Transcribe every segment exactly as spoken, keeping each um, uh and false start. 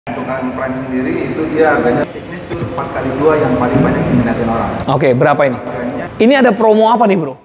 Untuk yang Prime sendiri itu dia harganya signature empat kali dua yang paling banyak diminatin orang. Oke, berapa ini? Harganya Ini ada promo apa nih, bro?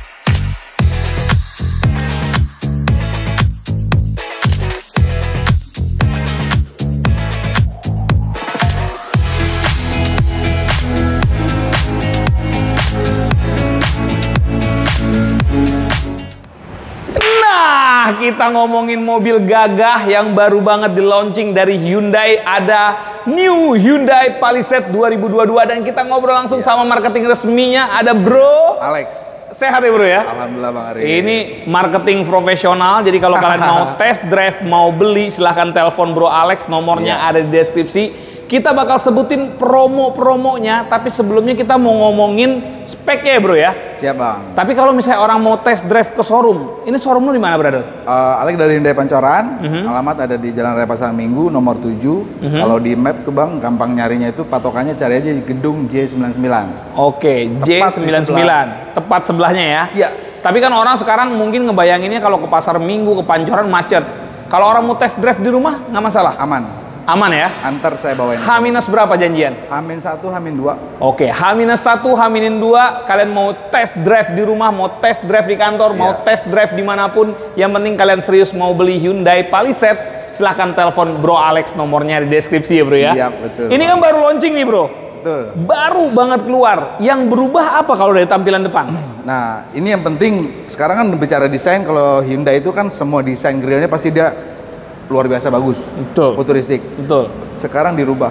Kita ngomongin mobil gagah yang baru banget di launching dari Hyundai. Ada New Hyundai Palisade dua ribu dua puluh dua dan kita ngobrol langsung yeah. sama marketing resminya. Ada Bro Alex. Sehat ya, Bro ya? Alhamdulillah Bang Ari. Ini marketing profesional. Jadi kalau kalian mau test drive, mau beli, silahkan telepon Bro Alex. Nomornya yeah. ada di deskripsi. Kita bakal sebutin promo-promonya, tapi sebelumnya kita mau ngomongin speknya ya, Bro ya. Siap, Bang. Tapi kalau misalnya orang mau test drive ke showroom, ini showroom lu di mana, brother? Uh, Alex dari Hyundai Pancoran, uh-huh. alamat ada di Jalan Raya Pasar Minggu nomor tujuh. Uh-huh. Kalau di map tuh Bang, gampang nyarinya itu patokannya cari aja di gedung J sembilan sembilan. Oke, J sembilan sembilan. Tepat sebelahnya ya? Iya. Tapi kan orang sekarang mungkin ngebayanginnya kalau ke Pasar Minggu, ke Pancoran macet. Kalau orang mau test drive di rumah, nggak masalah? Aman. Aman ya? Antar saya bawain. H minus berapa janjian? H minus satu, H minus dua. Oke, H minus satu, H minus dua. Kalian mau test drive di rumah, mau test drive di kantor, yeah. mau test drive dimanapun. Yang penting kalian serius mau beli Hyundai Palisade, silahkan telepon Bro Alex, nomornya di deskripsi ya, Bro ya. Iya, betul. Ini kan baru launching nih, Bro. Betul. Baru banget keluar. Yang berubah apa kalau dari tampilan depan? Nah, ini yang penting. Sekarang kan bicara desain, kalau Hyundai itu kan semua desain grillnya pasti dia luar biasa bagus, betul, futuristik, betul. Sekarang dirubah.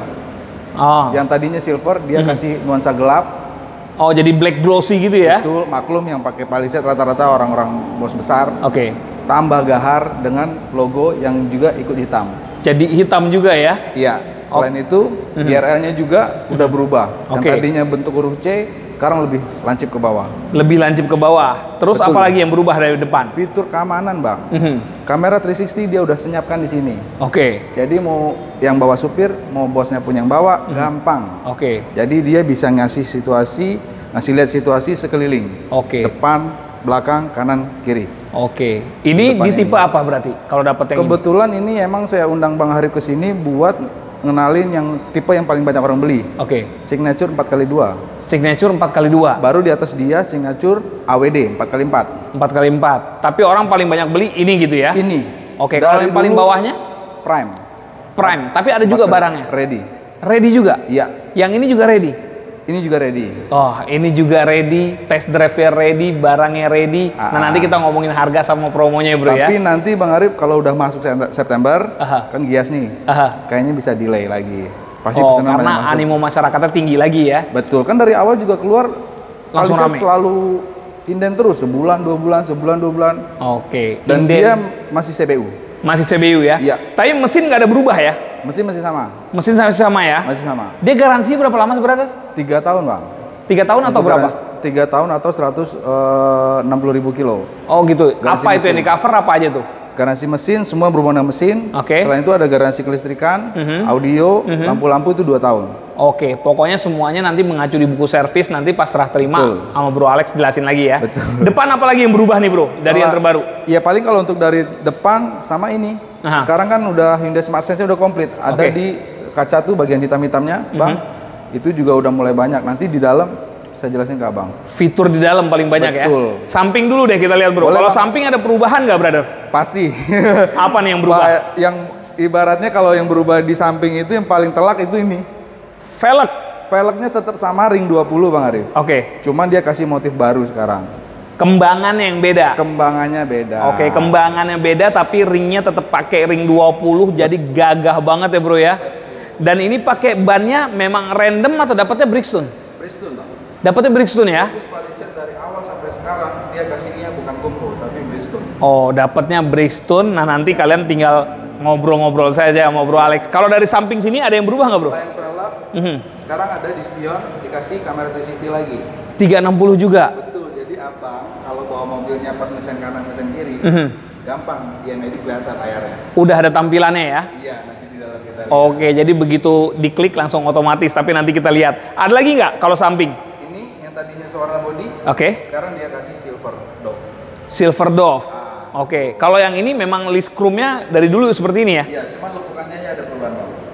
Oh. Yang tadinya silver, dia hmm. kasih nuansa gelap. Oh, jadi black glossy gitu ya? Betul, maklum yang pakai Palisade rata-rata orang-orang bos besar. Oke. Okay. Tambah gahar dengan logo yang juga ikut hitam. Jadi hitam juga ya? Iya. Selain oh. itu, hmm. I R L-nya juga hmm. udah berubah. Yang okay. tadinya bentuk huruf C, sekarang lebih lancip ke bawah. Lebih lancip ke bawah. Terus Betul. apa lagi yang berubah dari depan? Fitur keamanan, Bang. Mm-hmm. Kamera tiga enam nol dia udah senyapkan di sini. Oke. Okay. Jadi mau yang bawa supir, mau bosnya pun yang bawa, mm-hmm. gampang. Oke. Okay. Jadi dia bisa ngasih situasi, ngasih lihat situasi sekeliling. Oke. Okay. Depan, belakang, kanan, kiri. Oke. Okay. Ini di tipe ini. Apa berarti? Kalau dapat yang Kebetulan ini? ini emang saya undang Bang Harif ke sini buat ngenalin yang tipe yang paling banyak orang beli. Oke. Okay. Signature empat kali dua. Signature empat kali dua. Baru di atas dia signature A W D empat kali empat. empat kali empat. Tapi orang paling banyak beli ini gitu ya? Ini. Oke, okay. Kalau yang paling bawahnya? Prime. Prime. Tapi ada juga barangnya? Ready. Ready juga? Iya. Yang ini juga ready? Ini juga ready. Oh, ini juga ready, test drive-nya ready, barangnya ready. Aa. Nah, nanti kita ngomongin harga sama promonya ya, Bro. Tapi ya. Tapi nanti Bang Arif kalau udah masuk September, Aha. kan gias nih. Aha. Kayaknya bisa delay lagi. Pasti oh, pesanan karena animo masyarakatnya tinggi lagi ya. Betul, kan dari awal juga keluar langsung rame. Selalu inden terus, sebulan, dua bulan, sebulan, dua bulan. Oke. Dan inden. Dia masih C B U. Masih C B U ya? Iya. Tapi mesin nggak ada berubah ya? Mesin masih sama. Mesin masih sama ya? Masih sama. Dia garansi berapa lama sebenarnya? Tiga tahun, Bang. Tiga tahun atau berapa? Tiga tahun atau seratus enam puluh ribu kilo. Oh gitu. Garansi apa mesin. itu yang di cover apa aja tuh? Garansi mesin, semua berhubungan dengan mesin. Oke. Okay. Selain itu ada garansi kelistrikan, uh-huh. audio, uh-huh. lampu-lampu itu dua tahun. Oke, okay. Pokoknya semuanya nanti mengacu di buku servis, nanti pas serah terima. Betul. Sama Bro Alex jelasin lagi ya. Betul. Depan apa lagi yang berubah nih, Bro? Dari Salah, yang terbaru? Ya paling kalau untuk dari depan sama ini. Aha. Sekarang kan udah Hyundai Smart Sense udah komplit. Ada okay. di kaca tuh bagian hitam-hitamnya, Bang. Uh-huh. Itu juga udah mulai banyak. Nanti di dalam saya jelasin ke Abang. Fitur di dalam paling banyak. Betul. Ya. Samping dulu deh kita lihat, Bro. Kalau samping ada perubahan nggak, brother? Pasti. Apa nih yang berubah? Bah, yang ibaratnya kalau yang berubah di samping itu yang paling telak itu ini. Velg. Velgnya tetap sama ring dua puluh, Bang Arif. Oke. Okay. Cuman dia kasih motif baru sekarang. Kembangannya yang beda. Kembangannya beda. Oke, okay, kembangannya beda tapi ringnya tetap pakai ring dua puluh, jadi gagah banget ya, Bro ya. Dan ini pakai bannya memang random atau dapatnya Bridgestone? Bridgestone, Bang. Dapatnya Bridgestone ya? Khusus Palisade dari awal sampai sekarang dia kasihnya bukan Kumho tapi Bridgestone. Oh, dapatnya Bridgestone. Nah, nanti kalian tinggal ngobrol-ngobrol saja sama Bro Alex. Kalau dari samping sini ada yang berubah nggak, Bro? Selain pelap, mm-hmm. sekarang ada di spion dikasih kamera tiga enam nol lagi. tiga enam nol juga? Betul. Jadi Abang kalau bawa mobilnya pas ngesen kanan ngesen kiri, mm-hmm. gampang. I M E I kelihatan layarnya. Udah ada tampilannya ya? Iya, nanti di dalam kita lihat. Oke, jadi begitu diklik langsung otomatis. Tapi nanti kita lihat. Ada lagi nggak kalau samping? Tadinya sewarna body, oke. Okay. Sekarang dia kasih silver dove. Silver dove, ah. oke. Okay. Kalau yang ini memang list chrome-nya dari dulu seperti ini ya? Iya, cuma lekukannya ya ada perubahan.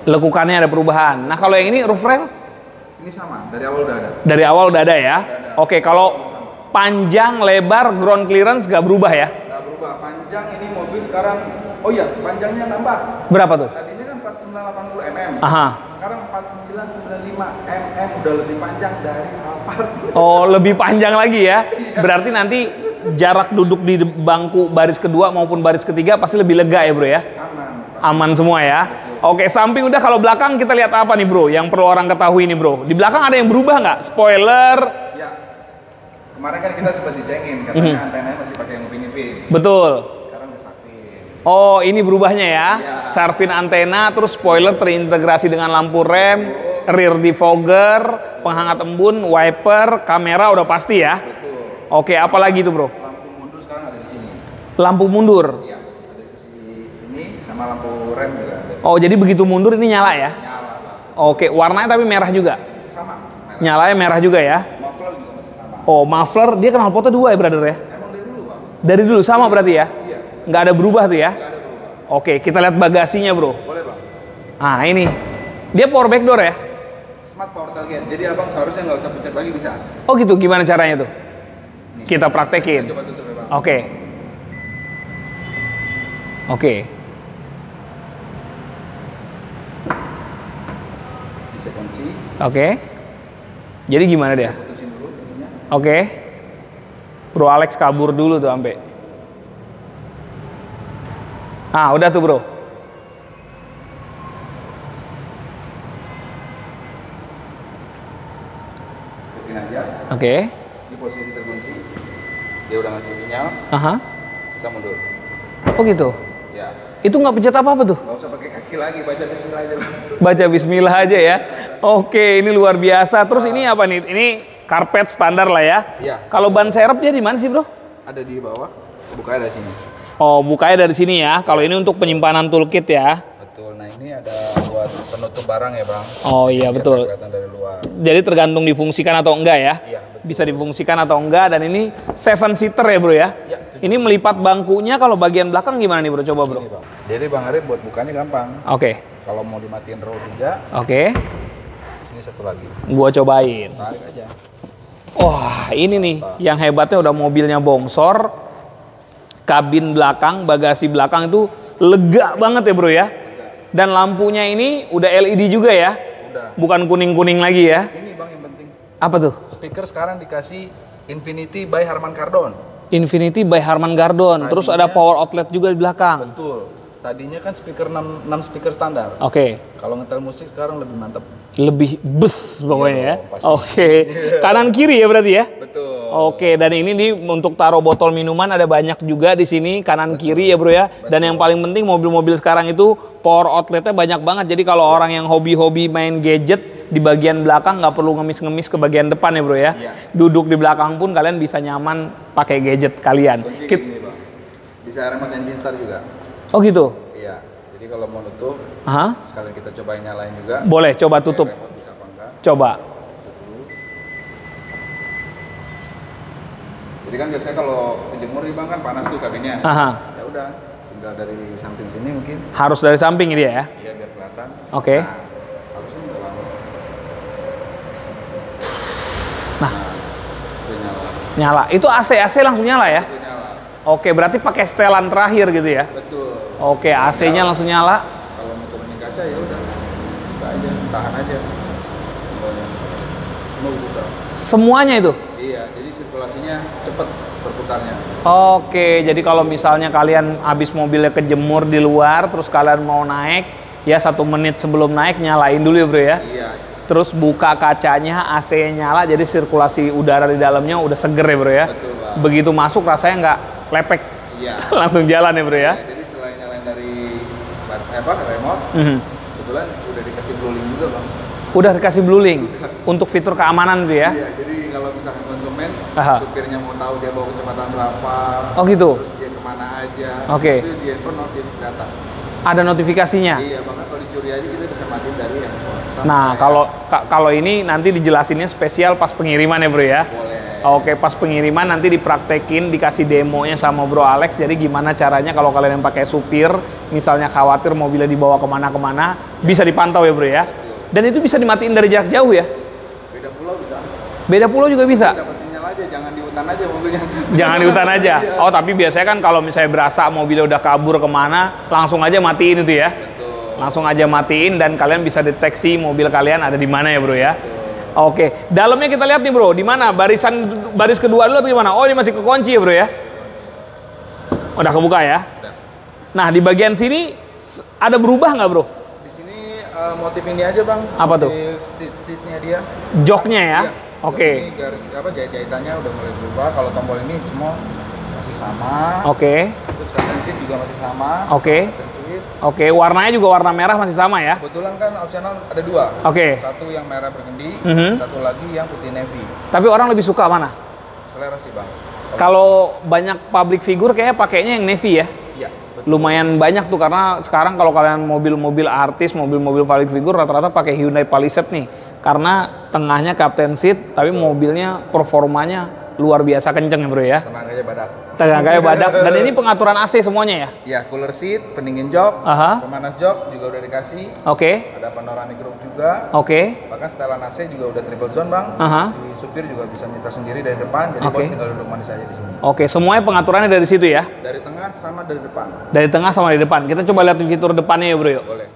Lekukannya ada perubahan. Nah kalau yang ini roof rail? Ini sama, dari awal udah ada. Dari awal udah ada ya? Udah ada. Oke, kalau panjang, lebar, ground clearance nggak berubah ya? Nggak berubah. Panjang ini mobil sekarang, oh iya, panjangnya nambah. Berapa tuh? Tadinya kan empat puluh sembilan delapan puluh mm. Aha. Sekarang empat puluh sembilan sembilan puluh lima mm, udah lebih panjang dari Alphard. Oh, lebih panjang lagi ya? Berarti nanti jarak duduk di bangku baris kedua maupun baris ketiga pasti lebih lega ya bro ya? Aman. Aman semua ya? Betul. Oke, samping udah, kalau belakang kita lihat apa nih bro? Yang perlu orang ketahui nih bro. Di belakang ada yang berubah nggak? Spoiler? Ya. Kemarin kan kita sempat dicengin, katanya mm-hmm. antenanya masih pakai yang Upin-Ipin. Betul. Sekarang udah Sarvin. Oh, ini berubahnya ya? Ya. Sarvin antena, terus spoiler terintegrasi dengan lampu rem, betul. Rear defogger, penghangat embun, wiper, kamera udah pasti ya? Betul. Oke, apa lagi tuh bro? Lampu mundur sekarang ada di sini. Lampu mundur? Iya, ada di sini sama lampu rem juga ada. Oh, jadi begitu mundur ini nyala ya? Nyala. Oke, warnanya tapi merah juga? Sama. Merah. Nyalanya merah juga ya? Muffler juga masih sama. Oh, muffler dia kenal potnya dua ya brother ya? Emang dari dulu Bang? Dari dulu sama berarti ya? Iya. Nggak ada berubah tuh ya? Nggak ada berubah. Oke, kita lihat bagasinya bro. Boleh Bang. Ah ini, dia power back door ya? Smart power tailgate, jadi abang seharusnya nggak usah pencet lagi bisa. Oh gitu, gimana caranya tuh? Nih, Kita praktekin. saya coba tutup ya Bang. Oke. Oke. Bisa kunci. Oke. Jadi gimana dia? Putusin dulu jadinya. Oke. Bro Alex kabur dulu tuh sampai. Ah, udah tuh bro. Ikutin aja. Oke. Di posisi terkunci. Dia udah ngasih sinyal. Aha. Kita mundur. Oh gitu. Ya. Itu nggak pencet apa-apa tuh? Nggak usah pakai kaki lagi, baca Bismillah aja. Baca Bismillah aja ya. Oke, ini luar biasa. Terus ini apa nih? Ini karpet standar lah ya. Iya. Kalau ban serep dia di mana sih bro? Ada di bawah. Bukanya dari sini. Oh, bukanya dari sini ya. Kalau ini untuk penyimpanan toolkit ya. Betul. Nah ini ada buat penutup barang ya bang. Oh iya Biar betul. kelihatan dari luar. Jadi tergantung difungsikan atau enggak ya. Iya. Betul. Bisa difungsikan atau enggak. Dan ini seven seater ya bro ya. Iya. Ini melipat bangkunya. Kalau bagian belakang gimana nih bro? Coba bro. Ini, bang. Jadi bang Arif buat bukanya gampang. Oke. Kalau mau dimatiin row tiga. Oke. Sini satu lagi. Gua cobain. Tarik aja. Wah ini nih. Yang hebatnya udah mobilnya bongsor. Kabin belakang, bagasi belakang itu lega banget ya bro ya. Dan lampunya ini udah L E D juga ya. Udah. Bukan kuning-kuning lagi ya. Ini bang yang penting. Apa tuh? Speaker sekarang dikasih Infinity by Harman Kardon. Infinity by Harman Kardon. Terus ada power outlet juga di belakang. Betul. Tadinya kan speaker enam, enam speaker standar. Oke. Okay. Kalau ngetel musik sekarang lebih mantap. Lebih bes pokoknya iya, ya. Oke. Okay. Kanan kiri ya berarti ya? Betul. Oke, okay. Dan ini nih untuk taruh botol minuman ada banyak juga di sini kanan Betul. Kiri ya bro ya. Betul. Dan yang paling penting mobil-mobil sekarang itu power outletnya banyak banget. Jadi kalau ya. Orang yang hobi-hobi main gadget di bagian belakang nggak perlu ngemis-ngemis ke bagian depan ya bro ya. Ya. Duduk di belakang pun kalian bisa nyaman pakai gadget kalian. Kunci gini, bang. Bisa remote engine start juga. Oh gitu? Iya. Jadi kalau mau tutup, Aha. sekalian kita cobain nyalain juga. Boleh, coba tutup. Bisa apa enggak? Coba. Jadi kan biasanya kalau kejemur nih bang kan panas tuh kabinnya. Aha. Ya udah, tinggal dari samping sini mungkin. Harus dari samping ini ya? Iya biar kelihatan. Oke. Okay. Nah, harusnya nggak lama. Nah, udah nyala. Nyala. Itu A C, A C langsung nyala ya? Udah nyala. Oke, berarti pakai setelan terakhir gitu ya? Betul. Oke, A C-nya langsung nyala. Kalau mau turunin kaca ya udah, buka aja, tahan aja. Mau buka. Semuanya itu? Iya, jadi sirkulasinya cepet berputarnya. Oke, jadi kalau misalnya kalian habis mobilnya kejemur di luar, terus kalian mau naik, ya satu menit sebelum naik nyalain dulu ya bro ya? Iya. Terus buka kacanya, A C nyala, jadi sirkulasi udara di dalamnya udah seger ya bro ya? Betul bang. Begitu masuk rasanya nggak lepek, iya. Langsung jalan ya bro ya? Iya, jadi selain nyalain dari apa remote, mm-hmm. kebetulan udah dikasih blueling juga bang. Udah dikasih blueling untuk fitur keamanan itu ya? Iya, jadi kalau misalkan konsumen, Aha. supirnya mau tahu dia bawa kecepatan berapa, oh gitu? terus dia kemana aja, Oke. itu dia pun notif data. Ada notifikasinya? Iya, bahkan kalau dicuri aja kita bisa matiin dari handphone. Nah, kalau ka, kalau ini nanti dijelasinnya spesial pas pengiriman ya bro ya? Boleh. Oke, pas pengiriman nanti dipraktekin, dikasih demonya sama Bro Alex. Jadi gimana caranya kalau kalian yang pakai supir, misalnya khawatir mobilnya dibawa kemana-kemana, bisa dipantau ya Bro ya. Dan itu bisa dimatiin dari jarak jauh ya? Beda pulau bisa. Beda pulau juga bisa? Dapat sinyal aja, jangan di hutan aja mobilnya. Jangan di hutan aja? Oh, tapi biasanya kan kalau misalnya berasa mobilnya udah kabur kemana, langsung aja matiin itu ya? Betul. Langsung aja matiin dan kalian bisa deteksi mobil kalian ada di mana ya Bro ya? Betul. Oke, dalamnya kita lihat nih Bro, di mana? Barisan baris kedua dulu atau gimana? Oh, ini masih kekunci ya Bro ya? Udah kebuka ya? Udah. Nah, di bagian sini ada berubah nggak Bro? Uh, motif ini aja Bang. Apa tuh? Stitch-stitchnya dia. Joknya ya? Iya. Oke. Okay. Ini garis apa jahit-jahitannya udah mulai berubah. Kalau tombol ini semua masih sama. Oke. Okay. Terus curtain sheet juga masih sama. Oke. Okay. Oke, okay. Warnanya juga warna merah masih sama ya? Kebetulan kan opsional ada dua. Oke. Okay. Satu yang merah burgundy, mm -hmm. satu lagi yang putih navy. Tapi orang lebih suka mana? Selera sih Bang. Kalau banyak public figure kayaknya pakainya yang navy ya? Iya. Lumayan banyak tuh karena sekarang kalau kalian mobil-mobil artis, mobil-mobil public figure rata-rata pakai Hyundai Palisade nih. Karena tengahnya captain seat, tapi mobilnya performanya luar biasa kenceng ya Bro ya. Tenaganya badak. Tenaganya badak. Dan ini pengaturan A C semuanya ya? Iya, cooler seat, pendingin jok, Aha. pemanas jok juga udah dikasih. Oke. Okay. Ada panoramic roof juga. Oke. Okay. Bahkan setelan A C juga udah triple zone Bang. Aha. Si supir juga bisa nyetir sendiri dari depan, jadi okay. bos tinggal duduk manis aja di sini. Oke, okay. Semuanya pengaturannya dari situ ya? Dari tengah sama dari depan. Dari tengah sama dari depan. Kita coba lihat fitur depannya ya Bro yuk. Boleh.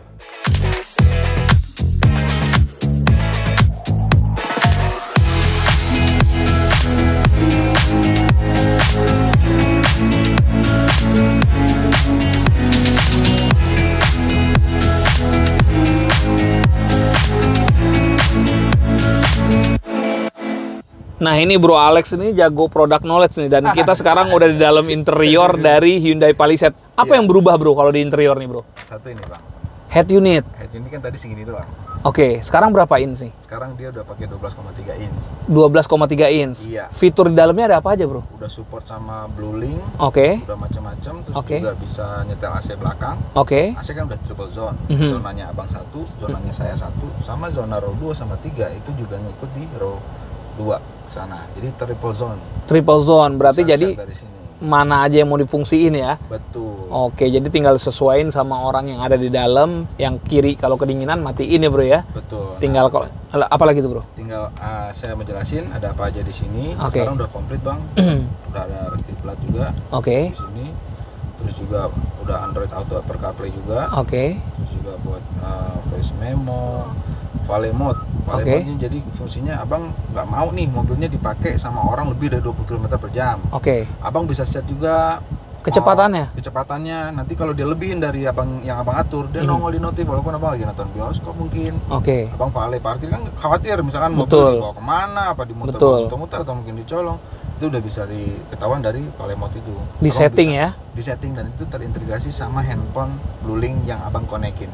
Nah ini Bro Alex ini jago product knowledge nih, dan kita sekarang udah di dalam interior dari Hyundai Palisade. Apa yeah. yang berubah Bro kalau di interior nih Bro? Satu ini Bang. Head unit. Head unit kan tadi segini doang. Oke, okay, sekarang berapa inch sih? Sekarang dia udah pakai dua belas koma tiga inch. dua belas koma tiga inch. Iya. Fitur di dalamnya ada apa aja Bro? Udah support sama Blue Link. Oke. Okay. Udah macam-macam, terus okay. juga bisa nyetel A C belakang. Oke. Okay. A C kan udah triple zone. Mm -hmm. Zonanya Abang satu, zonanya saya satu, sama zona row dua sama tiga itu juga ngikut di row dua sana. Jadi triple zone. Triple zone berarti bisa jadi dari sini. Mana aja yang mau difungsiin ya? Betul. Oke, jadi tinggal sesuaiin sama orang yang ada di dalam. Yang kiri kalau kedinginan matiin ya Bro ya? Betul. Tinggal kalau apa lagi tuh Bro? Tinggal uh, saya menjelasin ada apa aja di sini. Okay. Sekarang udah komplit Bang. Udah ada receipt plat juga. Oke. Okay. Di sini. Terus juga udah Android Auto, Apple CarPlay juga. Oke. Okay. Terus juga buat uh, voice memo, Vale Mode. Vale okay. Mode-nya jadi fungsinya Abang nggak mau nih mobilnya dipakai sama orang lebih dari dua puluh kilometer per jam. Oke. Okay. Abang bisa set juga kecepatannya. Oh, kecepatannya. Nanti kalau dia lebihin dari Abang yang Abang atur, dia mm-hmm. nongol di notif walaupun Abang lagi nonton bioskop mungkin. Oke. Okay. Abang Vale parkir kan khawatir misalkan Betul. mobil dibawa kemana, apa di muter-muter atau mungkin dicolong. Itu udah bisa diketahuan dari Vale Mode itu. Di Abang setting bisa, ya? Di setting, dan itu terintegrasi sama handphone Blue Link yang Abang konekin.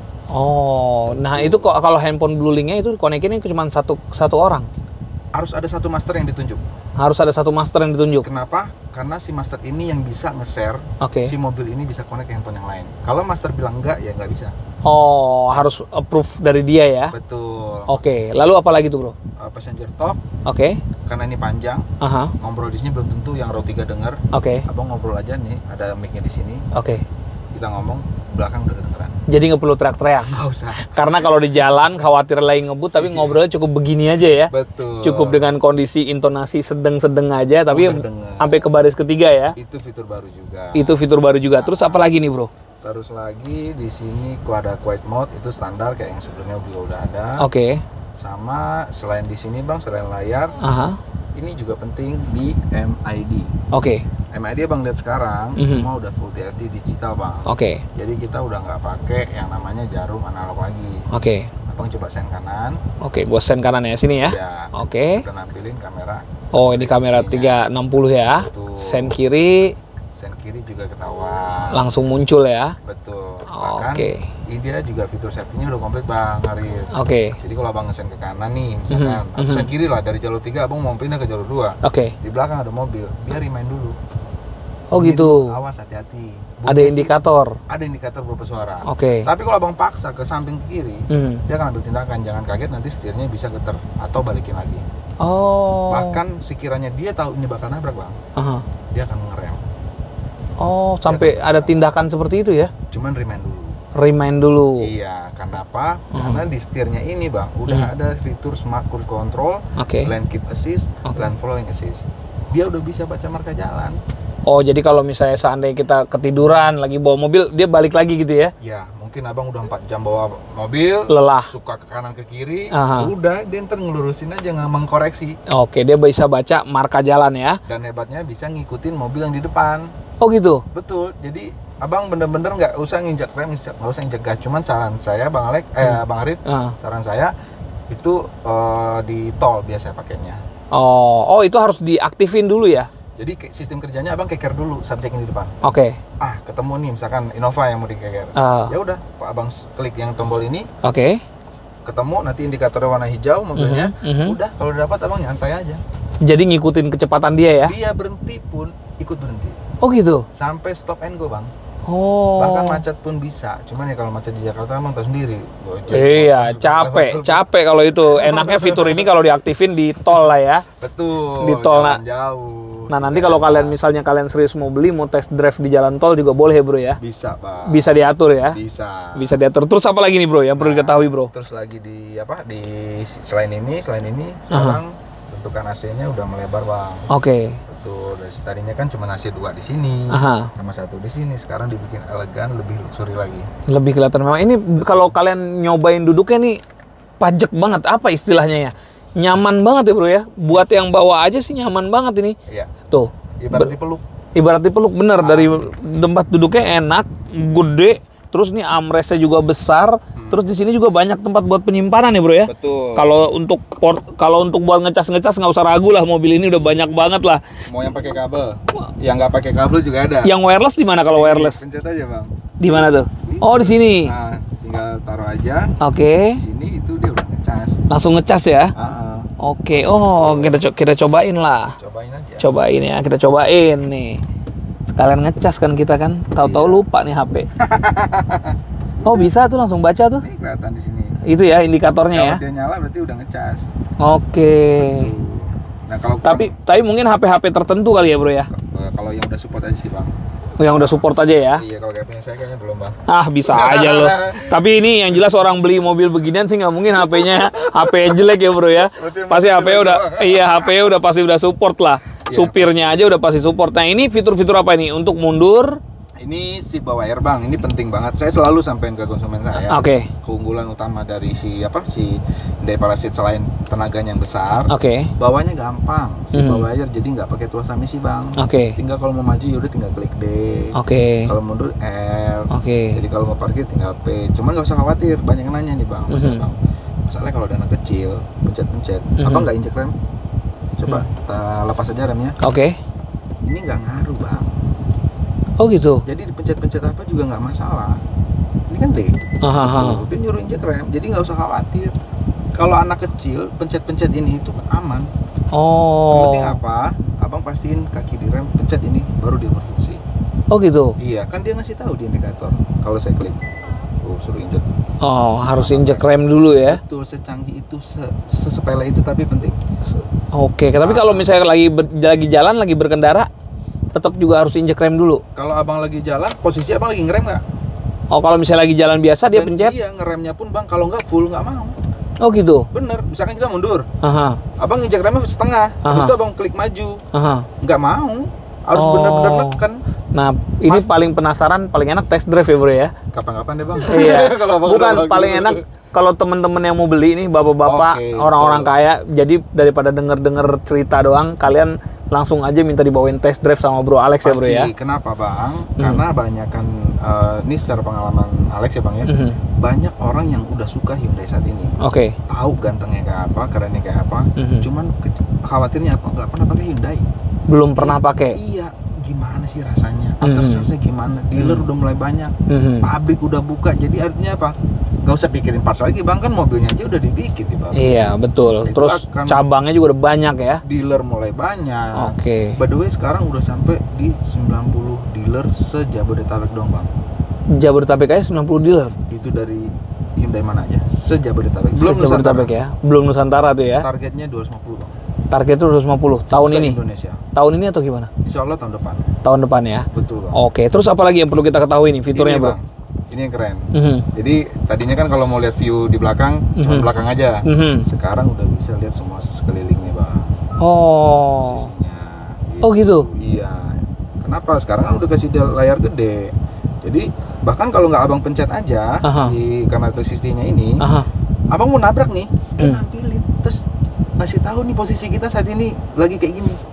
Oh, nah itu kok kalau handphone Blue Link-nya itu konekinnya cuma satu satu orang? Harus ada satu master yang ditunjuk. Harus ada satu master yang ditunjuk. Kenapa? Karena si master ini yang bisa nge-share okay. si mobil ini bisa connect ke handphone yang lain. Kalau master bilang enggak, ya nggak bisa. Oh, harus approve dari dia ya? Betul. Oke, okay. Lalu apa lagi tuh Bro? Uh, passenger top. Oke. Okay. Karena ini panjang. Aha. Ngobrol di sini belum tentu yang row tiga dengar. Oke. Okay. Abang ngobrol aja nih, ada mic-nya di sini. Oke. Okay. Kita ngomong, belakang udah kedengeran. Jadi nggak perlu teriak-teriak? Nggak usah. Karena kalau di jalan khawatir lagi ngebut, tapi iya. ngobrolnya cukup begini aja ya? Betul. Cukup dengan kondisi intonasi sedang-sedang aja, tapi sampai ke baris ketiga ya? Itu fitur baru juga. Itu fitur baru juga. Nah, terus apa lagi nih Bro? Terus lagi di sini ada quiet mode, itu standar kayak yang sebelumnya juga udah ada. Oke. Okay. Sama selain di sini Bang, selain layar, Aha. ini juga penting di M I D. Oke. Okay. M I D Bang lihat sekarang mm-hmm. semua udah full T F T digital Bang. Oke. Okay. Jadi kita udah nggak pakai yang namanya jarum analog lagi. Oke. Okay. Abang coba sen kanan. Oke, okay, gua sen kanan ya sini ya. Ya. Oke. Okay. Udah nampilin kamera. Oh, ini kamera tiga enam puluh ya. Betul. Sen kiri. Sen kiri juga ketahuan. Langsung muncul ya. Betul. Oke. Okay. Ini dia juga fitur safety-nya udah komplit Bang, Arif. Oke. Okay. Jadi kalau Abang ngesen ke kanan nih, misalkan, mm-hmm. atau sen kiri lah dari jalur tiga Abang mau pindah ke jalur dua. Oke. Okay. Di belakang ada mobil, dia remind dulu. Oh gitu. Awas hati-hati. Ada indikator. Ada indikator berupa suara. Oke. Okay. Tapi kalau abang paksa ke samping ke kiri, hmm. dia akan ambil tindakan. Jangan kaget nanti setirnya bisa getar atau balikin lagi. Oh. Bahkan sekiranya dia tahu ini bakal nabrak bang, uh-huh. dia akan ngerem. Oh, sampai ada tindakan seperti itu ya? Cuman remind dulu. Remind dulu. Iya, kenapa? Uh-huh. Karena di setirnya ini bang, udah uh-huh. ada fitur smart cruise control, okay. lane keep assist, okay. lane following assist. Dia udah bisa baca marka jalan. Oh, jadi kalau misalnya seandainya kita ketiduran lagi bawa mobil, dia balik lagi gitu ya? Ya, mungkin abang udah empat jam bawa mobil, lelah, suka ke kanan ke kiri, Aha. udah dia ntar ngelurusin aja, nggak mengkoreksi. Oke, dia bisa baca marka jalan ya? Dan hebatnya bisa ngikutin mobil yang di depan. Oh gitu? Betul, jadi abang bener-bener nggak usah nginjak rem, nggak usah injak gas. Cuman saran saya, bang Alek, eh hmm. bang Arif, uh. saran saya itu uh, di tol biasa pakainya. Oh, oh itu harus diaktifin dulu ya? Jadi sistem kerjanya abang keker dulu subjek ini di depan. Oke. Okay. Ah, ketemu nih misalkan Innova yang mau dikeker. Uh. Ya udah, Pak abang klik yang tombol ini. Oke. Okay. Ketemu nanti indikatornya warna hijau mobilnya. Uh-huh, uh-huh. Udah, kalau dapat abang nyantai aja. Jadi ngikutin kecepatan dia ya? Dia berhenti pun ikut berhenti. Oh gitu. Sampai stop and go, bang. Oh. Bahkan macet pun bisa. Cuman ya kalau macet di Jakarta emang tahu sendiri. Gojek, iya, capek, capek kalau itu. Enaknya fitur ini kalau diaktifin di tol lah ya. Betul. Di tol nah. Jauh. Nah, nanti kalau kalian misalnya kalian serius mau beli, mau test drive di jalan tol juga boleh ya, Bro ya? Bisa, Pak. Bisa diatur ya? Bisa. Bisa diatur. Terus apa lagi nih, Bro, yang perlu diketahui, Bro? Terus lagi di apa? Di selain ini, selain ini sekarang bentukan A C-nya udah melebar, Bang. Oke. Okay. Betul. Dari tadinya kan cuma A C dua di sini, Aha. sama satu di sini. Sekarang dibikin elegan, lebih luxury lagi. Lebih kelihatan memang. Ini kalau kalian nyobain duduknya nih pajak banget, apa istilahnya ya? Nyaman banget ya, Bro ya. Buat yang bawa aja sih nyaman banget ini. Iya. Tuh. Ibarat dipeluk. Ibarat dipeluk bener, ah. Dari tempat duduknya enak, gede, terus nih armrestnya juga besar, hmm. terus di sini juga banyak tempat buat penyimpanan ya, Bro ya. Betul. Kalau untuk port, kalau untuk buat ngecas-ngecas nggak usah ragu lah, mobil ini udah banyak banget lah. Mau yang pakai kabel, yang nggak pakai kabel juga ada. Yang wireless di mana kalau wireless? Pencet aja, Bang. Di mana tuh? Oh, di sini. Nah, tinggal taruh aja. Oke. Okay. Di sini itu dia udah ngecas. Langsung ngecas ya? Uh-uh. Oke, okay. Oh kita co- kita cobain lah. Cobain aja. Cobain ya, kita cobain nih. Sekalian ngecas kan kita kan, tahu-tahu iya. Lupa nih H P. Oh bisa tuh langsung baca tuh? Ini kelihatan di sini. Itu ya indikatornya ya. Kalau dia nyala berarti udah ngecas. Oke. Okay. Nah kalau tapi kurang... tapi mungkin H P-H P tertentu kali ya, Bro ya. Kalau yang udah support aja sih, Bang. Yang udah support aja ya? Iya, kalau kayak punya saya kayaknya belum, Bang. Ah, bisa aja loh. Tapi ini yang jelas orang beli mobil beginian sih nggak mungkin H P-nya H P jelek ya, Bro ya. Pasti H P-nya udah, iya H P-nya udah pasti udah support lah. Iya. Supirnya aja udah pasti support. Nah, ini fitur-fitur apa ini? Untuk mundur? Ini seat bawah air, Bang. Ini penting banget. Saya selalu sampaikan ke konsumen saya. Oke. Okay. Keunggulan utama dari si apa si Hyundai Seat selain tenaganya yang besar. Oke. Okay. Bawahnya gampang. Seat mm. bawah air jadi nggak pakai tuas misi, Bang. Oke. Okay. Tinggal kalau mau maju ya udah tinggal klik D. Oke. Okay. Kalau mundur L. Oke. Okay. Jadi kalau mau parkir tinggal P. Cuman nggak usah khawatir. Banyak yang nanya nih, Bang. Masalah, mm-hmm. Bang. Masalahnya kalau ada anak kecil, pencet-pencet. Mm-hmm. Abang nggak injek rem? Coba mm. kita lepas aja remnya. Oke. Okay. Ini nggak ngaruh, Bang. Oh gitu. Jadi dipencet-pencet apa juga nggak masalah. Ini kan D. Aha. Dia nyuruh injek rem, jadi nggak usah khawatir. Kalau anak kecil pencet-pencet ini itu aman. Oh. Yang penting apa? Abang pastiin kaki di rem, pencet ini baru dia berfungsi. Oh gitu. Iya, kan dia ngasih tahu di indikator. Kalau saya klik, oh suruh injek. Oh, harus injek rem dulu ya? Betul, secanggih itu, se sesepele itu tapi penting. Oke, tapi kalau misalnya lagi lagi jalan, lagi berkendara, tetap juga harus injek rem dulu. Kalau abang lagi jalan, posisi abang lagi ngerem nggak? Oh, kalau misalnya lagi jalan biasa dia Dan pencet? Iya, ngeremnya pun, Bang, kalau nggak full nggak mau. Oh gitu. Bener, misalkan kita mundur. Aha. Abang injek remnya setengah, Aha. terus itu abang klik maju. Aha. Nggak mau. Harus oh. bener-bener neken. Nah, ini Mas... paling penasaran, paling enak test drive ya, Bro ya? Kapan-kapan deh, Bang. Iya. Bukan paling enak kalau temen-temen yang mau beli nih, bapak-bapak, okay, orang-orang kaya. Jadi daripada denger-denger cerita doang, kalian langsung aja minta dibawain test drive sama Bro Alex. Pasti. Ya, Bro ya. Kenapa, Bang? Hmm. Karena banyak kan uh, ini secara pengalaman Alex ya, Bang ya. Hmm. Banyak orang yang udah suka Hyundai saat ini. Oke. Okay. Tahu gantengnya kayak apa, kerennya kayak apa. Hmm. Cuman khawatirnya apa? Nggak pernah pakai Hyundai. Belum pernah pakai. Iya. Gimana sih rasanya? After sales-nya gimana? Dealer hmm. udah mulai banyak. Hmm. Pabrik udah buka. Jadi artinya apa? nggak usah pikirin parts lagi bang, kan mobilnya aja udah dibikin di bang. Iya betul. Itu Terus cabangnya juga udah banyak ya. Dealer mulai banyak. Oke. Okay. By the way sekarang udah sampai di sembilan puluh dealer se-Jabodetabek dong bang. Jabodetabek aja sembilan puluh dealer. Itu dari Hyundai mana aja? Se-Jabodetabek. Belum Se-Jabodetabek ya. Belum Nusantara tuh ya. Targetnya dua ratus lima puluh bang. Target itu dua ratus lima puluh tahun ini. Indonesia. Tahun ini atau gimana? Insya Allah tahun depan. Tahun depan ya. Betul bang. Oke. Terus apa lagi yang perlu kita ketahui nih fiturnya ini, bro? Bang, ini yang keren. Mm-hmm. Jadi tadinya kan kalau mau lihat view di belakang, mm-hmm. cuma belakang aja. Mm-hmm. Sekarang udah bisa lihat semua sekelilingnya bang. Oh. Posisinya. Oh gitu. Iya. Kenapa? Sekarang kan udah kasih layar gede. Jadi bahkan kalau nggak abang pencet aja Aha. si kamera tiga enam puluh-nya ini, Aha. abang mau nabrak nih, dia hmm. nampilin, terus ngasih tahu nih posisi kita saat ini lagi kayak gini.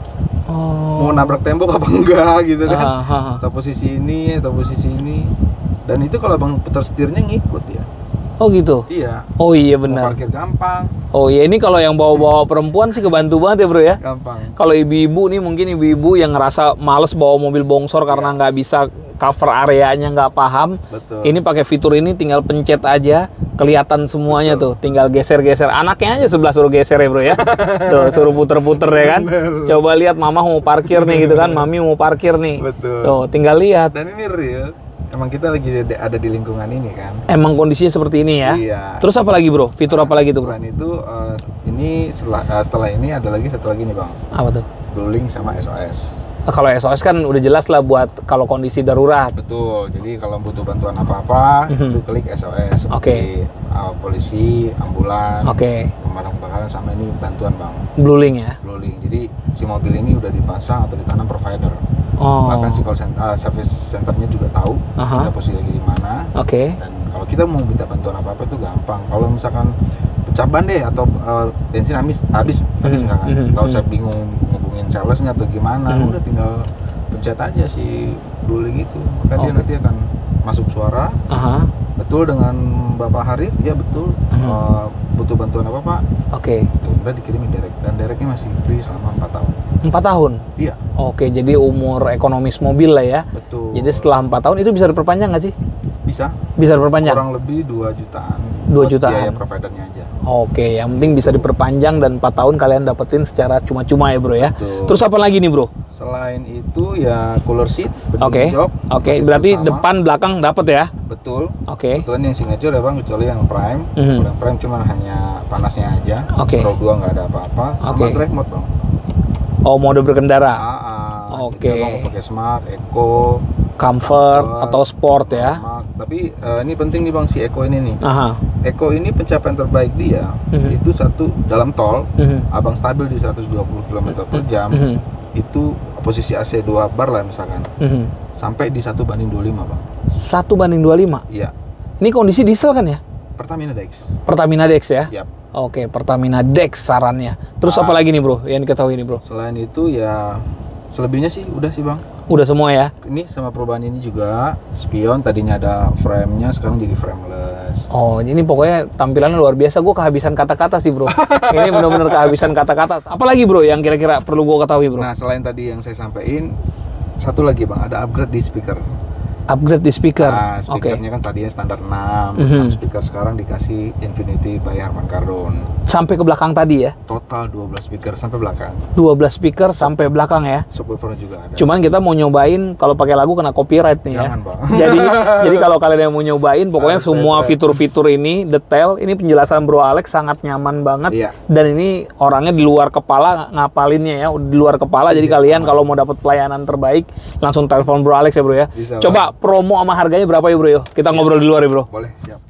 Oh. Mau nabrak tembok apa enggak gitu kan? Aha. Atau posisi ini, atau posisi ini. Dan itu kalau abang putar setirnya ngikut ya. Oh gitu? Iya. Oh iya benar. Mau parkir gampang. Oh iya, ini kalau yang bawa-bawa perempuan sih kebantu banget ya bro ya? Gampang. Kalau ibu-ibu nih mungkin ibu-ibu yang ngerasa males bawa mobil bongsor karena nggak bisa cover areanya, nggak paham. Betul. Ini pakai fitur ini tinggal pencet aja, kelihatan semuanya. Betul. Tuh. Tinggal geser-geser. Anaknya aja sebelah suruh geser ya bro ya. Tuh suruh puter-puter ya kan. Bener. Coba lihat mama mau parkir nih gitu kan, mami mau parkir nih. Betul. Tuh tinggal lihat. Dan ini real. Emang kita lagi ada di lingkungan ini kan. Emang kondisinya seperti ini ya. Iya. Terus apa lagi bro? Fitur nah, apa lagi tuh bro? Selain itu, uh, ini setelah, uh, setelah ini ada lagi satu lagi nih bang. Apa tuh? Bluelink sama S O S. Nah, kalau S O S kan udah jelas lah buat kalau kondisi darurat. Betul. Jadi kalau butuh bantuan apa-apa, mm-hmm. itu klik S O S. Oke. Okay. Uh, polisi, ambulan, okay. pemadam kebakaran sama ini bantuan bang. Bluelink ya. Bluelink. Jadi si mobil ini udah dipasang atau ditanam provider. Oh. Bahkan si call center, uh, service centernya juga tahu uh-huh. kita posisi lagi di mana. Oke. Okay. Dan kalau kita mau minta bantuan apa-apa itu gampang. Kalau misalkan pecah ban deh atau uh, bensin habis habis mm-hmm. habis misalkan, nggak mm-hmm. usah bingung ngubungin salesnya atau gimana, mm-hmm. udah tinggal pencet aja si Bluelink itu. Maka okay. dia nanti akan masuk suara. Uh-huh. Betul dengan Bapak Harif, ya betul. Uh-huh. Uh, butuh bantuan apa Pak? Oke. Okay. Itu ntar dikirimin direct dan directnya masih free selama empat tahun. Empat tahun? Iya. Oke, jadi umur ekonomis mobil lah ya. Betul. Jadi setelah empat tahun itu bisa diperpanjang nggak sih? Bisa. Bisa diperpanjang? Kurang lebih dua jutaan. dua jutaan? Biaya providernya aja. Oke, yang penting bisa diperpanjang dan empat tahun kalian dapetin secara cuma-cuma ya bro ya. Betul. Terus apa lagi nih bro? Selain itu ya cooler seat, Oke. Oke, okay. Berarti sama. Depan belakang dapet ya? Betul. Oke. Okay. Kebetulan yang signature ya bang, kecuali yang prime. Mm-hmm. Kalau yang prime cuma hanya panasnya aja. Oke. Okay. Row dua nggak ada apa-apa. Sama okay. drive mode bang. Oh, mode berkendara. Ah, ah. Oke. Okay. Mau pakai smart, eco, comfort, comfort atau sport ya. Sama. Tapi uh, ini penting nih bang si eco ini nih. Aha. Eco ini pencapaian terbaik dia mm-hmm. itu satu dalam tol, mm-hmm. abang stabil di seratus dua puluh kilometer per jam. Mm-hmm. Itu posisi A C dua bar lah misalkan. Mm-hmm. Sampai di satu banding dua puluh lima bang. satu banding dua puluh lima? Iya. Ini kondisi diesel kan ya? Pertamina Dex. Pertamina Dex ya? Yap. Oke, Pertamina Dex sarannya. Terus ah, apa lagi nih bro yang diketahui nih bro? Selain itu ya selebihnya sih udah sih bang. Udah semua ya? Ini sama perubahan ini juga spion, tadinya ada frame-nya sekarang jadi frameless. Oh, ini pokoknya tampilannya luar biasa. Gue kehabisan kata-kata sih bro. Ini benar-benar kehabisan kata-kata. Apalagi bro yang kira-kira perlu gue ketahui bro? Nah selain tadi yang saya sampaikan, satu lagi bang, ada upgrade di speaker. Upgrade di speaker? Nah, speakernya okay. kan tadinya standar enam, mm-hmm. speaker sekarang dikasih Infinity by Harman Kardon. Sampai ke belakang tadi ya? Total dua belas speaker sampai belakang. dua belas speaker sampai belakang ya? Subwoofer juga ada. Cuman kita mau nyobain kalau pakai lagu kena copyright nih. Jangan, ya. Bang. Jadi jadi kalau kalian yang mau nyobain, pokoknya harus semua fitur-fitur ini detail. Ini penjelasan Bro Alex sangat nyaman banget. Iya. Dan ini orangnya di luar kepala ngapalinnya ya, di luar kepala. Jadi iya, kalian kalau mau dapat pelayanan terbaik, langsung telepon Bro Alex ya Bro ya. Bisa, coba Bang. Promo sama harganya berapa ya Bro? Yo? Kita ngobrol di luar ya Bro. Boleh, siap.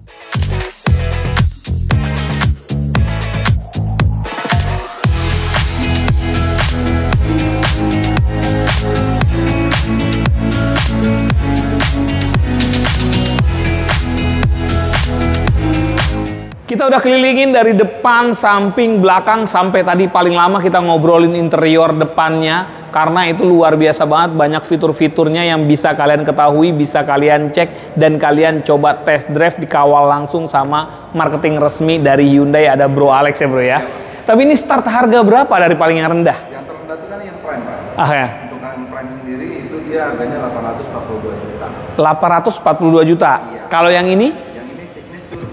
Kita udah kelilingin dari depan, samping, belakang, sampai tadi paling lama kita ngobrolin interior depannya. Karena itu luar biasa banget, banyak fitur-fiturnya yang bisa kalian ketahui, bisa kalian cek, dan kalian coba test drive, dikawal langsung sama marketing resmi dari Hyundai, ada Bro Alex ya Bro ya. Tapi ini start harga berapa dari paling yang rendah? Yang terendah itu kan yang Prime Pak. Ah ya. Untuk yang Prime sendiri itu dia harganya delapan ratus empat puluh dua juta. delapan ratus empat puluh dua juta. Iya. Kalau yang ini? Yang ini Signature empat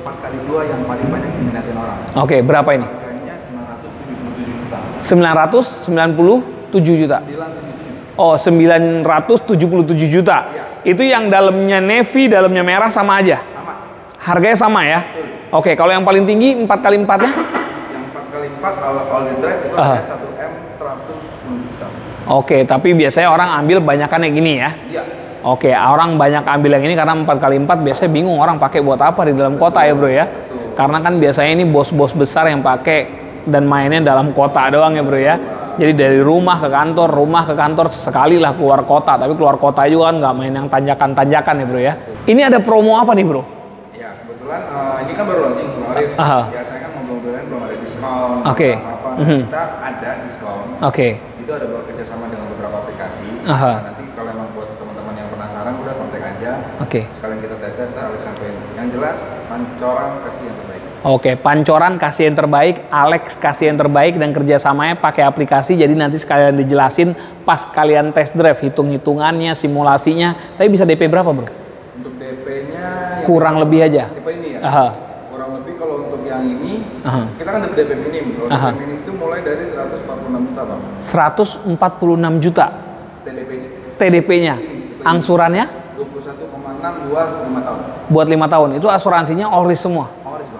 kedua yang paling banyak diminatin orang. Oke, okay, berapa ini? Harganya sembilan ratus tujuh puluh tujuh juta. sembilan ratus sembilan puluh tujuh juta. Oh, sembilan ratus tujuh puluh tujuh juta. Ya. Itu yang dalamnya navy, dalamnya merah sama aja? Sama. Harganya sama ya? Betul. Oke, kalau yang paling tinggi empat kali empatnya? Yang empat kali empat kalau all wheel drive itu uh. satu M seratus sepuluh juta. Oke, tapi biasanya orang ambil banyakan yang gini ya? Iya. Oke, orang banyak ambil yang ini karena empat kali empat biasanya bingung orang pakai buat apa di dalam kota. Betul, ya bro ya? Betul. Karena kan biasanya ini bos-bos besar yang pakai dan mainnya dalam kota doang ya bro ya? Jadi dari rumah ke kantor, rumah ke kantor, sekali lah keluar kota. Tapi keluar kota juga kan nggak main yang tanjakan-tanjakan ya bro ya. Ini ada promo apa nih bro? Ya kebetulan uh, ini kan baru launching kemarin. Uh-huh. Biasanya kan mobil-mobilan belum ada diskon. Oke. Okay. Apa, mm-hmm. Kita ada diskon. Oke. Okay. Itu ada bekerjasama dengan beberapa aplikasi. Uh-huh. Nah, nanti kalau emang buat teman-teman yang penasaran udah kontak aja. Oke. Okay. Sekalian kita tes tes, Alex sampein. Yang jelas Pancoran kasih yang terbaik. Oke, Pancoran kasih yang terbaik, Alex kasih yang terbaik, dan kerjasamanya pakai aplikasi. Jadi nanti sekalian dijelasin pas kalian test drive, hitung-hitungannya, simulasinya. Tapi bisa D P berapa bro? Untuk D P-nya kurang lebih aja. Tipe ini ya. Aha. Kurang lebih kalau untuk yang ini, aha, kita kan D P minim. Kalau D P minim itu mulai dari seratus empat puluh enam juta bang. seratus empat puluh enam juta. T D P-nya. T D P-nya. Angsurannya? dua puluh satu koma enam buat lima tahun. Buat lima tahun. Itu asuransinya all risk semua.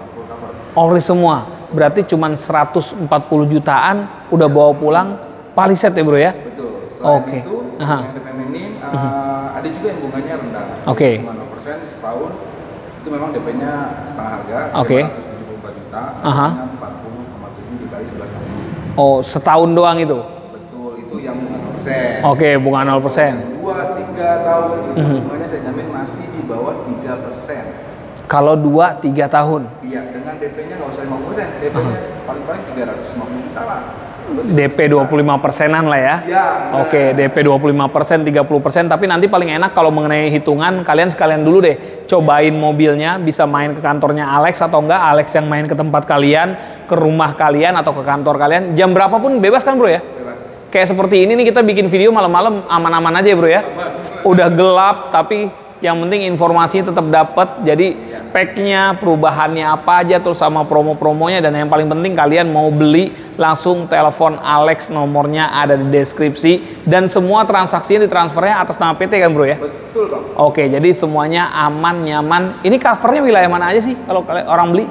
All risk semua, berarti cuma seratus empat puluh jutaan udah bawa pulang Palisade ya bro ya? Betul. Selain okay. itu, uh-huh. yang D P minim, uh, uh-huh. ada juga yang bunganya rendah. Oke. Okay. Cuma nol persen setahun, itu memang D P-nya setengah harga, okay. lima ratus tujuh puluh empat juta, uh-huh. empat puluh koma tujuh dikali sebelas tahun. Oh, setahun doang itu? Betul, itu yang bunga nol persen. Oke, okay, bunga nol persen. dua, tiga tahun, itu uh-huh. bunganya saya jamin masih di bawah tiga persen. Kalau dua tiga tahun? Iya, dengan D P-nya nggak usah lima puluh persen, D P-nya uh-huh. paling-paling tiga ratus lima puluh juta lah. D P dua puluh lima persenan lah ya? Iya. Oke, D P dua puluh lima persen, tiga puluh persen, tapi nanti paling enak kalau mengenai hitungan, kalian sekalian dulu deh, cobain mobilnya, bisa main ke kantornya Alex atau enggak, Alex yang main ke tempat kalian, ke rumah kalian atau ke kantor kalian, jam berapapun bebas kan bro ya? Bebas. Kayak seperti ini nih, kita bikin video malam-malam aman-aman aja ya bro ya? Udah gelap, tapi yang penting informasinya tetap dapat. Jadi speknya, perubahannya apa aja, terus sama promo-promonya, dan yang paling penting kalian mau beli langsung telepon Alex, nomornya ada di deskripsi, dan semua transaksinya ditransfernya atas nama P T kan bro ya? Betul bang. Oke, jadi semuanya aman, nyaman. Ini covernya wilayah mana aja sih kalau orang beli?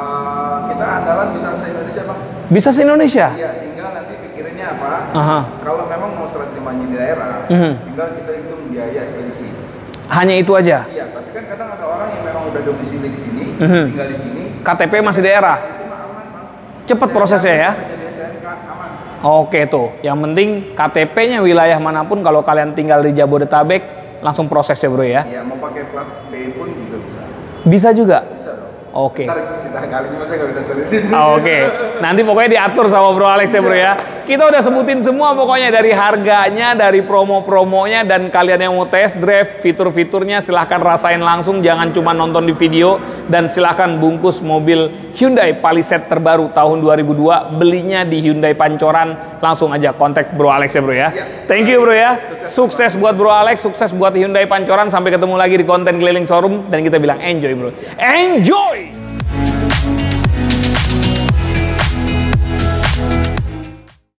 Uh, kita andalan bisa se-Indonesia bang. Bisa se-Indonesia? Iya, tinggal nanti pikirinnya apa. Uh-huh. Kalau memang mau serah terimanya di daerah, uh-huh. tinggal kita hitung biaya ekspedisi. Hanya itu aja? Iya, tapi kan kadang ada orang yang memang udah domisili di sini, mm-hmm. tinggal di sini. K T P masih daerah? Itu mah aman, Bang. Cepet prosesnya ya? Aman. Oke tuh, yang penting K T P-nya wilayah manapun, kalau kalian tinggal di Jabodetabek, langsung proses ya bro ya? Iya, mau pakai plat B pun juga bisa. Bisa juga? Bisa dong. Oke. Ntar kita kali ini masa nggak bisa seriusin. Oh, oke, nanti pokoknya diatur sama bro Alex ya bro ya? Kita udah sebutin semua pokoknya, dari harganya, dari promo-promonya, dan kalian yang mau test drive, fitur-fiturnya silahkan rasain langsung, jangan cuma nonton di video, dan silahkan bungkus mobil Hyundai Palisade terbaru tahun dua ribu dua, belinya di Hyundai Pancoran, langsung aja kontak bro Alex ya bro ya. Thank you bro ya, sukses buat bro Alex, sukses buat Hyundai Pancoran, sampai ketemu lagi di konten keliling showroom, dan kita bilang enjoy bro, enjoy!